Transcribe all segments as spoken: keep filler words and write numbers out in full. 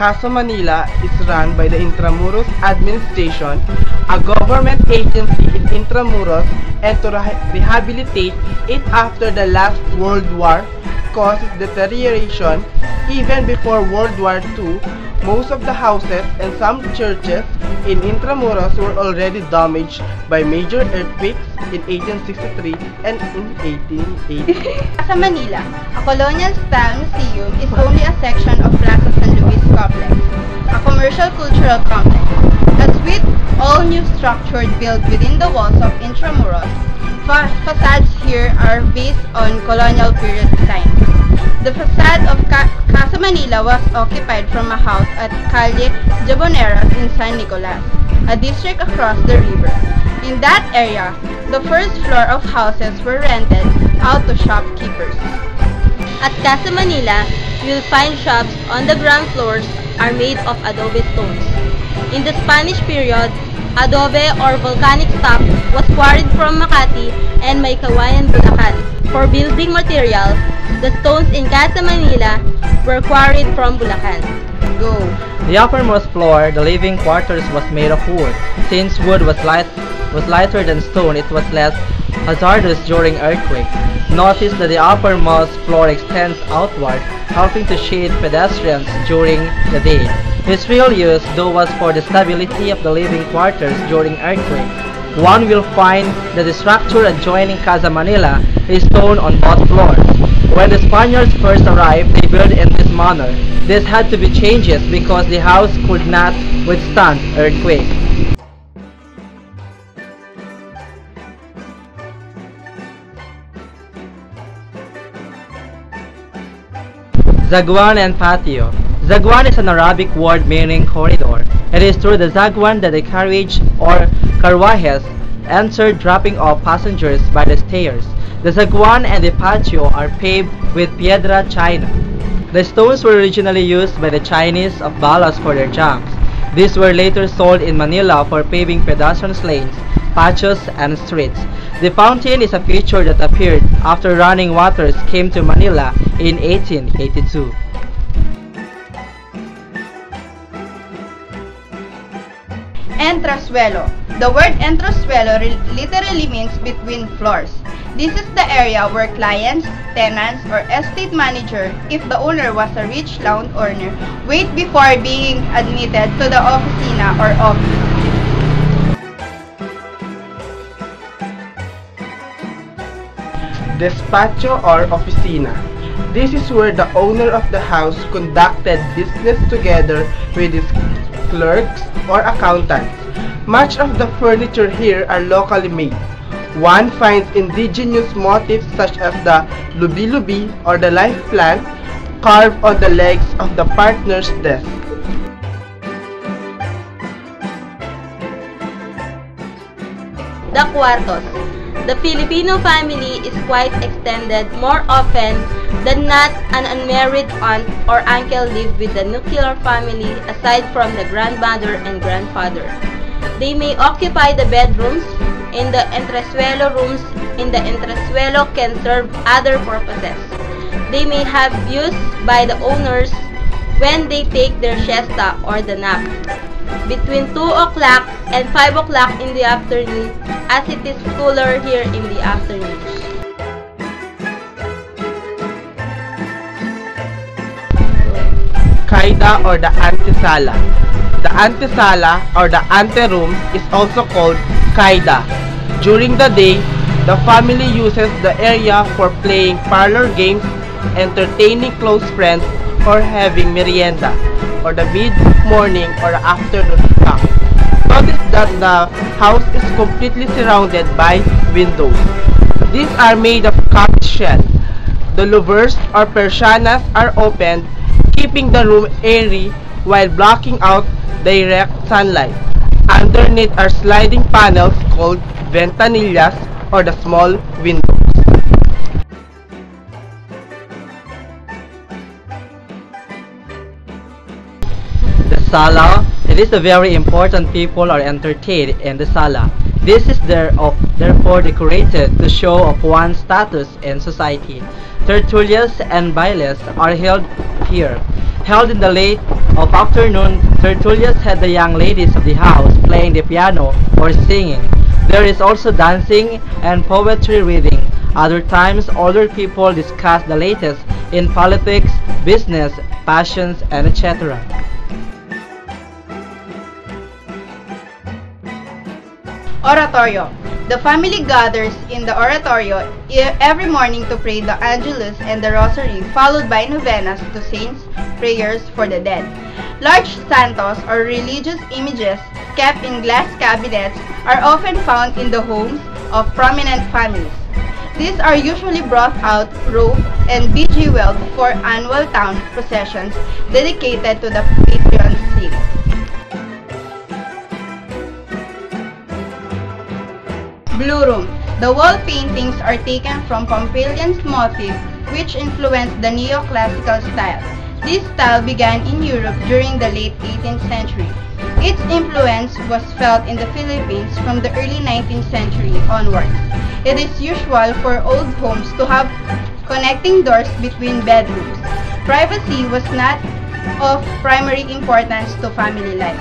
Casa Manila is run by the Intramuros Administration, a government agency in Intramuros, and to re rehabilitate it after the last World War caused deterioration. Even before World War Two, most of the houses and some churches in Intramuros were already damaged by major earthquakes in eighteen sixty-three and in eighteen eighty. Casa Manila, a colonial-style museum, is only a section of Plaza San Luis complex, a commercial cultural complex. As with all new structures built within the walls of Intramuros, fa facades here are based on colonial period design. The facade of Ca Casa Manila was occupied from a house at Calle Jaboneras in San Nicolas, a district across the river. In that area, the first floor of houses were rented out to shopkeepers. At Casa Manila, you'll find shops on the ground floors are made of adobe stones. In the Spanish period, adobe or volcanic stuff was quarried from Makati and Maykawayan, Bulacan. For building materials, the stones in Casa Manila were quarried from Bulacan. Go! The uppermost floor, the living quarters, was made of wood. Since wood was light, was lighter than stone, it was less hazardous during earthquakes. Notice that the uppermost floor extends outward, helping to shade pedestrians during the day. Its real use, though, was for the stability of the living quarters during earthquakes. One will find that the structure adjoining Casa Manila is stone on both floors. When the Spaniards first arrived, they built in this manner. This had to be changed because the house could not withstand earthquakes. Zaguan and patio. Zaguan is an Arabic word meaning corridor. It is through the zaguan that the carriage or carruajes enter, dropping off passengers by the stairs. The zaguan and the patio are paved with piedra china. The stones were originally used by the Chinese of Balas for their jumps. These were later sold in Manila for paving pedestrian lanes, patios, and streets. The fountain is a feature that appeared after running waters came to Manila in eighteen eighty-two. Entresuelo. The word entresuelo literally means between floors. This is the area where clients, tenants, or estate manager, if the owner was a rich landowner, wait before being admitted to the oficina or office. Despacho or oficina. This is where the owner of the house conducted business together with his clerks or accountants. Much of the furniture here are locally made. One finds indigenous motifs such as the lubi-lubi or the life plant carved on the legs of the partner's desk. The cuartos. The Filipino family is quite extended. More often than not, an unmarried aunt or uncle live with the nuclear family aside from the grandmother and grandfather. They may occupy the bedrooms. In the entresuelo rooms in the entresuelo can serve other purposes. They may have used by the owners when they take their siesta or the nap. Between two o'clock and five o'clock in the afternoon, as it is cooler here in the afternoons. Kaida or the antesala. The antesala or the anteroom is also called kaida. During the day, the family uses the area for playing parlor games, entertaining close friends, or having merienda, or the mid-morning or afternoon snack. Notice that the house is completely surrounded by windows. These are made of cottage shell. The louvers or persianas are opened, keeping the room airy while blocking out direct sunlight. Underneath are sliding panels called ventanillas or the small windows. The sala. It is the very important people are entertained in the sala. This is there of, therefore decorated to show of one's status in society. Tertulias and bailes are held here, held in the late of afternoon, tertulias had the young ladies of the house playing the piano or singing. There is also dancing and poetry reading. Other times, older people discuss the latest in politics, business, passions, and et cetera. Oratorio. The family gathers in the oratorio every morning to pray the Angelus and the Rosary, followed by novenas to saints, prayers for the dead. Large santos or religious images kept in glass cabinets are often found in the homes of prominent families. These are usually brought out, robed, and bejeweled for annual town processions dedicated to the patron saint. Blue Room. The wall paintings are taken from Pompeian's motif, which influenced the neoclassical style. This style began in Europe during the late eighteenth century. Its influence was felt in the Philippines from the early nineteenth century onwards. It is usual for old homes to have connecting doors between bedrooms. Privacy was not of primary importance to family life.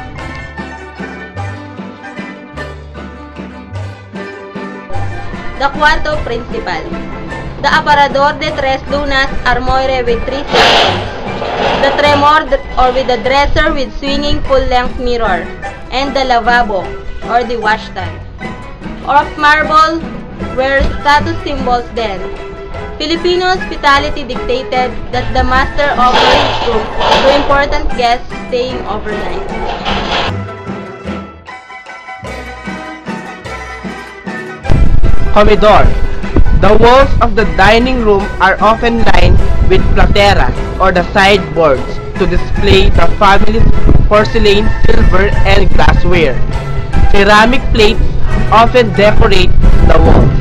The Cuarto Principal. The Aparador de Tres Lunas armoire with three sections. The Tremor or with the dresser with swinging full-length mirror. And the Lavabo or the washstand. Of marble were status symbols then. Filipino hospitality dictated that the master offered his room to important guests staying overnight. Comedor. The walls of the dining room are often lined with plateras or the sideboards to display the family's porcelain, silver, and glassware. Ceramic plates often decorate the walls.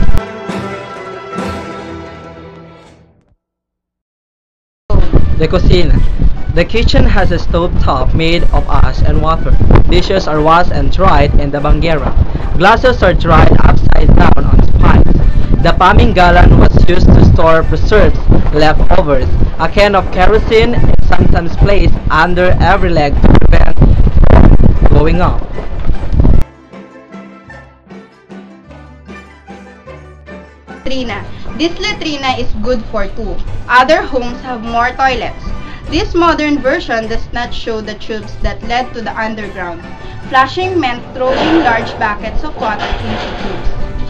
The Cocina. The kitchen has a stove top made of ash and water. Dishes are washed and dried in the banguera. Glasses are dried upside down on spikes. The pamingalan was used to store preserves, leftovers. A can of kerosene is sometimes placed under every leg to prevent from going up. Latrina. This latrina is good for two. Other homes have more toilets. This modern version does not show the tubes that led to the underground. Flushing meant throwing large buckets of water into tubes.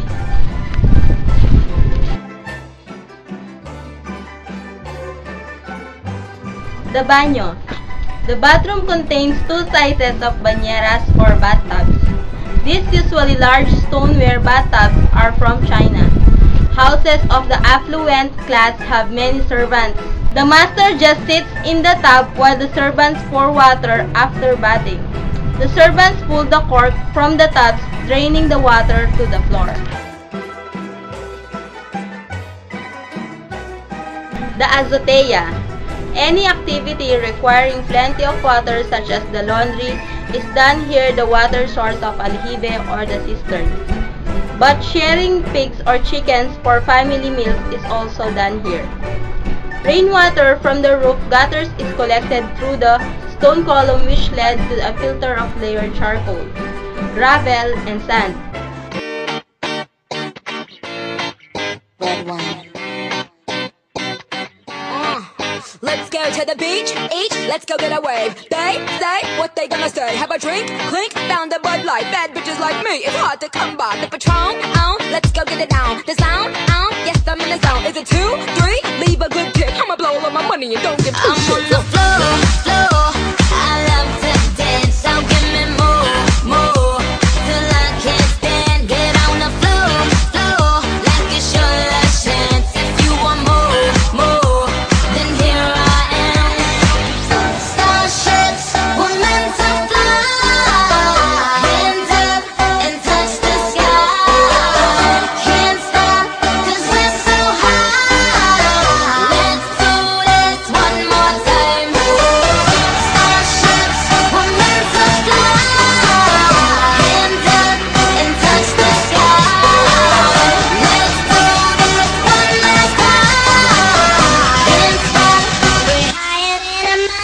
The Baño. The bathroom contains two sizes of bañeras or bathtubs. These usually large stoneware bathtubs are from China. Houses of the affluent class have many servants. The master just sits in the tub while the servants pour water after bathing. The servants pull the cork from the tubs, draining the water to the floor. The azotea. Any activity requiring plenty of water such as the laundry is done here, the water source of aljibe or the cistern. But sharing pigs or chickens for family meals is also done here. Rainwater from the roof gutters is collected through the stone column which led to a filter of layered charcoal, gravel, and sand. Red wine. Uh, let's go to the beach, eat, let's go get a wave. They say what they gonna say. Have a drink, clink, found a Bud Light. Bad bitches like me, it's hard to come by. The Patron, on, let's go get it down. The sound, on, yes I'm in the zone. Is it two, three? Leave a good tip. I'ma blow all of my money and don't give two shits. I'm on the floor.